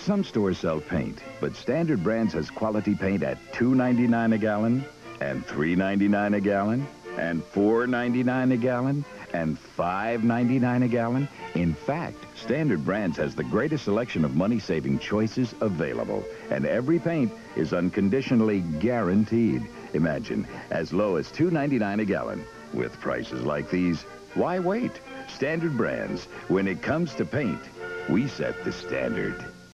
Some stores sell paint, but Standard Brands has quality paint at $2.99 a gallon, and $3.99 a gallon, and $4.99 a gallon, and $5.99 a gallon. In fact, Standard Brands has the greatest selection of money-saving choices available, and every paint is unconditionally guaranteed. Imagine, as low as $2.99 a gallon. With prices like these, why wait? Standard Brands. When it comes to paint, we set the standard.